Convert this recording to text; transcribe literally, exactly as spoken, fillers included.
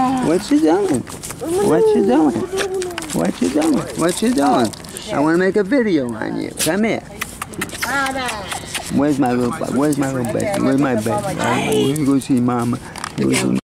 What you doing? What you doing? What you doing? What you doing? I want to make a video on you. Come here. Where's my little, where's my little baby? Where's my baby? Let's go see mama.